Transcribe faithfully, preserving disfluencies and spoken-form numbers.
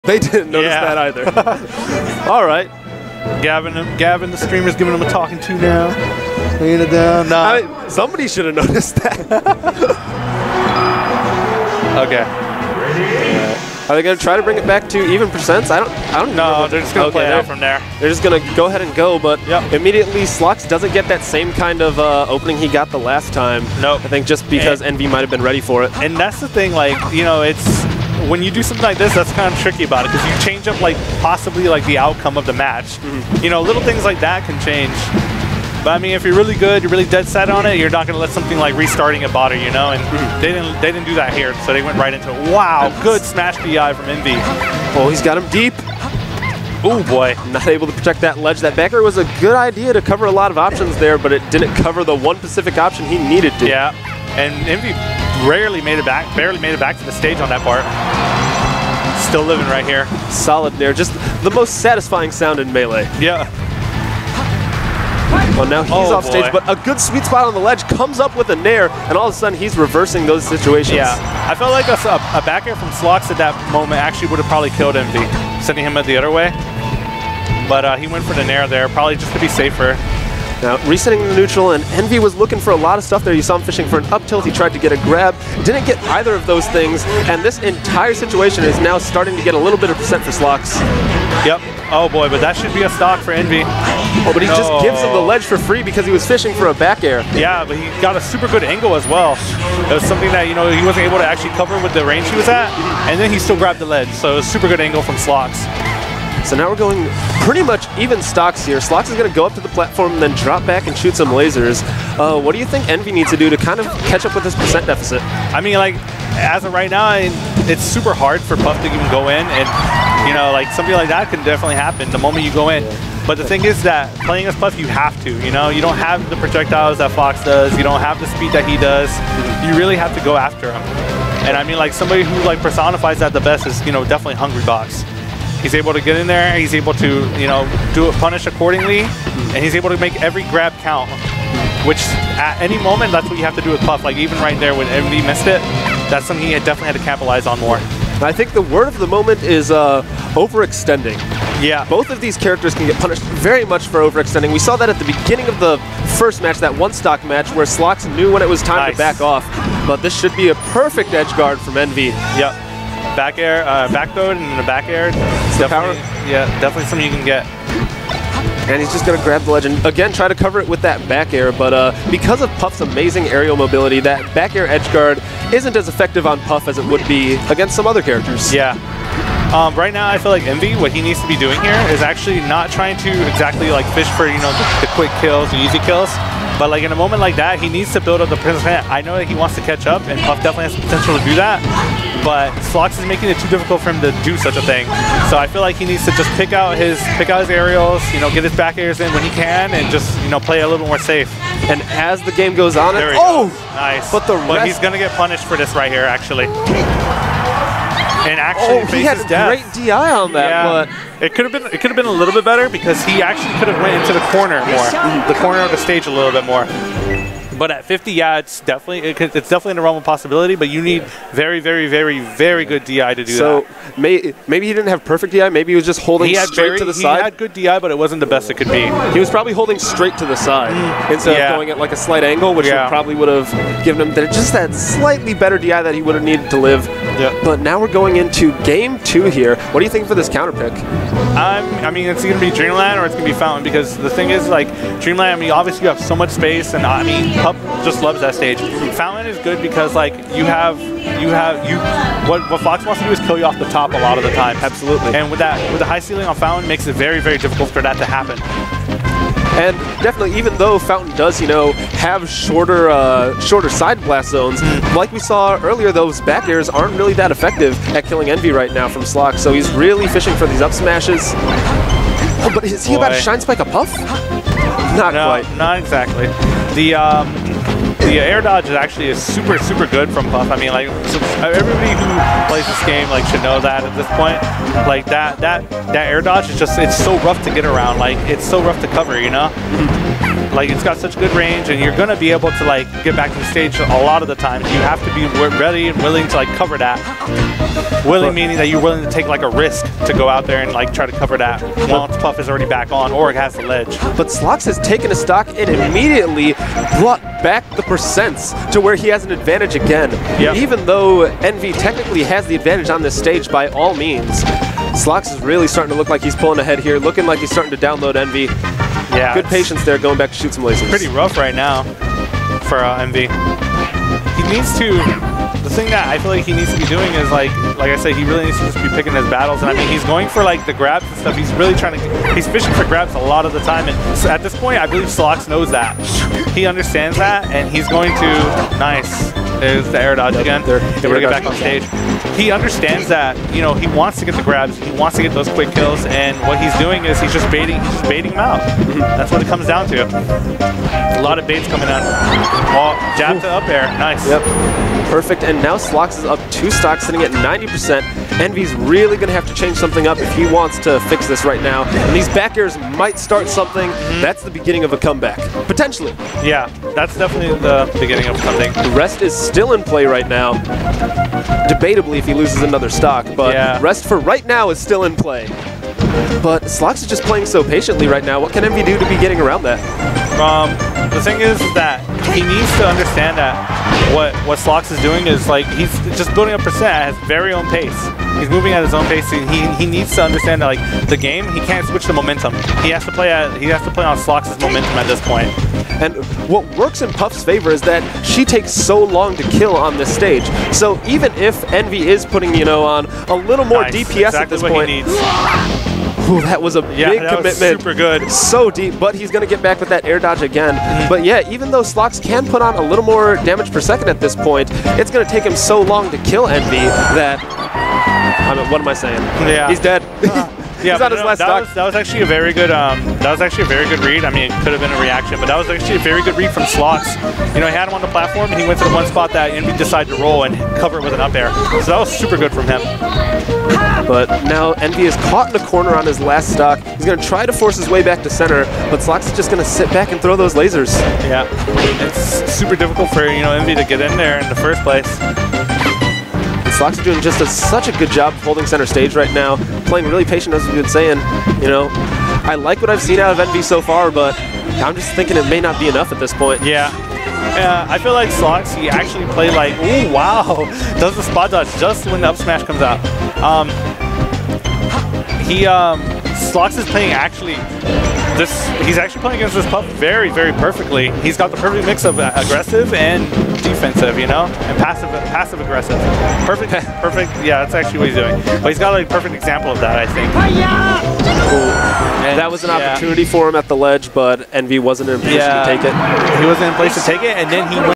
They didn't notice yeah. that either. All right. Gavin, Gavin, the streamer's giving him a talking to now. Laying it down. Nah. I mean, somebody should have noticed that. Okay. Are they going to try to bring it back to even percents? I don't. I don't. No, they're just going to okay, play out from there. They're just going to go ahead and go, but yep. immediately Slox doesn't get that same kind of uh, opening he got the last time. Nope. I think just because and, Envy might have been ready for it. And that's the thing, like, you know, it's when you do something like this, that's kind of tricky about it because you change up like possibly like the outcome of the match. Mm-hmm. You know, little things like that can change. But I mean, if you're really good, you're really dead set on it, you're not going to let something like restarting it bother, you know? And mm-hmm. they didn't they didn't do that here, so they went right into it. Wow, good smash D I from Envy. Oh, he's got him deep. Oh boy. Not able to protect that ledge. That back air was a good idea to cover a lot of options there, but it didn't cover the one specific option he needed to. Yeah, and Envy rarely made it back, barely made it back to the stage on that part. Still living right here. Solid there, just the most satisfying sound in Melee. Yeah. Well, now he's oh off boy. stage, but a good sweet spot on the ledge comes up with a nair, and all of a sudden he's reversing those situations. Yeah, I felt like a, a back air from Slox at that moment actually would have probably killed Envy, sending him the other way. But uh, he went for the nair there, probably just to be safer. Now, resetting the neutral, and Envy was looking for a lot of stuff there. You saw him fishing for an up tilt. He tried to get a grab. Didn't get either of those things, and this entire situation is now starting to get a little bit of percent for Slox. Yep. Oh boy, but that should be a stock for Envy. Oh, but he no. just gives him the ledge for free because he was fishing for a back air. Yeah, but he got a super good angle as well. It was something that, you know, he wasn't able to actually cover with the range he was at, and then he still grabbed the ledge. So it was a super good angle from Slox. So now we're going pretty much even stocks here. Slox is going to go up to the platform and then drop back and shoot some lasers. Uh, what do you think Envy needs to do to kind of catch up with this percent deficit? I mean, like, as of right now, it's super hard for Puff to even go in, and, you know, like, something like that can definitely happen the moment you go in. But the thing is that playing as Puff, you have to, you know? You don't have the projectiles that Fox does. You don't have the speed that he does. You really have to go after him. And I mean, like, somebody who, like, personifies that the best is, you know, definitely Hungrybox. He's able to get in there, he's able to, you know, do it, punish accordingly, and he's able to make every grab count, which at any moment, that's what you have to do with Puff. Like, even right there when Envy missed it, that's something he had definitely had to capitalize on more. I think the word of the moment is uh, overextending. Yeah. Both of these characters can get punished very much for overextending. We saw that at the beginning of the first match, that one stock match, where Slox knew when it was time nice. to back off. But this should be a perfect edge guard from Envy. Yep. Back air, uh, back throw, and the back air. It's definitely, yeah, definitely something you can get. And he's just going to grab the ledge and, again, try to cover it with that back air. But uh, because of Puff's amazing aerial mobility, that back air edge guard isn't as effective on Puff as it would be against some other characters. Yeah. Um, right now, I feel like Envy, what he needs to be doing here is actually not trying to exactly like fish for, you know, the, the quick kills, the easy kills. But like in a moment like that, he needs to build up the percent. I know that he wants to catch up, and Puff definitely has the potential to do that. But Slox is making it too difficult for him to do such a thing. So I feel like he needs to just pick out his pick out his aerials, you know, get his back airs in when he can, and just, you know, play a little more safe. And as the game goes on, there oh, goes. Nice. But the but he's gonna get punished for this right here, actually. And actually, oh, he had death. great D I on that. Yeah. But it could have been it could have been a little bit better because he actually could have went into the corner more, the corner of the stage a little bit more. But at fifty, yeah, it's definitely it could, it's definitely in the realm of possibility. But you need very, very, very, very good D I to do so that. So may, maybe he didn't have perfect D I. Maybe he was just holding he had straight very, to the he side. He had good D I, but it wasn't the best it could be. He was probably holding straight to the side mm. instead yeah. of going at like a slight angle, which yeah. would probably would have given him just that slightly better D I that he would have needed to live. Yeah. But now we're going into game two here. What do you think for this counter pick? Um, I mean, it's going to be Dreamland or it's going to be Fountain, because the thing is, like, Dreamland, I mean, obviously you have so much space, and I mean, Pup just loves that stage. Fountain is good because, like, you have, you have, you, what, what Fox wants to do is kill you off the top a lot of the time. Absolutely. And with that, with the high ceiling on Fountain, makes it very, very difficult for that to happen. And definitely, even though Fountain does, you know, have shorter uh, shorter side blast zones, mm. like we saw earlier, those back airs aren't really that effective at killing Envy right now from Slox. So he's really fishing for these up smashes. Oh, but is he Boy. about to Shine Spike a Puff? Not no, quite. Not exactly. The um, the air dodge is actually is super, super good from Puff. I mean, like, so everybody who plays this game like should know that at this point. Like that, that, that air dodge is just, it's so rough to get around. Like, it's so rough to cover, you know? Like, it's got such good range, and you're gonna be able to like get back to the stage a lot of the times. You have to be ready and willing to like cover that. Willing meaning that you're willing to take like a risk to go out there and like try to cover that once Puff is already back on or it has the ledge. But Slox has taken a stock and immediately brought back the percents to where he has an advantage again. Yep. Even though Envy technically has the advantage on this stage by all means, Slox is really starting to look like he's pulling ahead here, looking like he's starting to download Envy. Yeah, good patience there, going back to shoot some lasers. Pretty rough right now for uh, Envy. He needs to, the thing that I feel like he needs to be doing is like, like I said, he really needs to just be picking his battles. And I mean, he's going for like the grabs and stuff. He's really trying to, he's fishing for grabs a lot of the time. And so at this point, I believe Slox knows that. He understands that, and he's going to, nice. There's the air dodge again. They're, they're going to get back on stage. He understands that, you know, he wants to get the grabs, he wants to get those quick kills, and what he's doing is he's just baiting, he's just baiting him out. Mm-hmm. That's what it comes down to. A lot of baits coming out. Oh, jab to up air, nice. Yep, perfect. And now Slox is up two stocks, sitting at ninety percent. Envy's really going to have to change something up if he wants to fix this right now. And these back airs might start something. Mm-hmm. That's the beginning of a comeback, potentially. Yeah, that's definitely the beginning of something. The rest is still in play right now. Debatably if he loses another stock, but yeah. Rest for right now is still in play. But Slox is just playing so patiently right now. What can Envy do to be getting around that? Um, the thing is that he needs to understand that what what Slox is doing is like he's just building up percent at his very own pace. He's moving at his own pace. And he he needs to understand that like the game, he can't switch the momentum. He has to play at he has to play on Slox's momentum at this point. And what works in Puff's favor is that she takes so long to kill on this stage. So even if Envy is putting, you know, on a little more Nice. D P S Exactly at this what point. He needs. Ooh, that was a Yeah, big that was commitment. super good. So deep, but he's going to get back with that air dodge again. Mm-hmm. But yeah, even though Slox can put on a little more damage per second at this point, it's going to take him so long to kill Envy that, I mean, what am I saying? Yeah. He's dead. Uh, yeah, he's on his no, last that stock. was, that was actually a very good. Um, that was actually a very good read. I mean, it could have been a reaction, but that was actually a very good read from Slox. You know, he had him on the platform, and he went to the one spot that Envy decided to roll and cover it with an up air. So that was super good from him. But now Envy is caught in a corner on his last stock. He's going to try to force his way back to center, but Slox is just going to sit back and throw those lasers. Yeah, it's super difficult for, you know, Envy to get in there in the first place. Slox is doing just a, such a good job of holding center stage right now, playing really patient, as we've been saying. You know, I like what I've seen out of Envy so far, but I'm just thinking it may not be enough at this point. Yeah. Uh, I feel like Slox, he actually played like, ooh, wow, does the spot dodge just when the up smash comes out. Um, he, um, Slox is playing actually, this, he's actually playing against this Puff very, very perfectly. He's got the perfect mix of uh, aggressive and defensive, you know, and passive, passive aggressive. Perfect, perfect, yeah, that's actually what he's doing. But he's got like a perfect example of that, I think. And that was an yeah. opportunity for him at the ledge, but Envy wasn't in a position yeah. to take it. He wasn't in place to take it, and then he went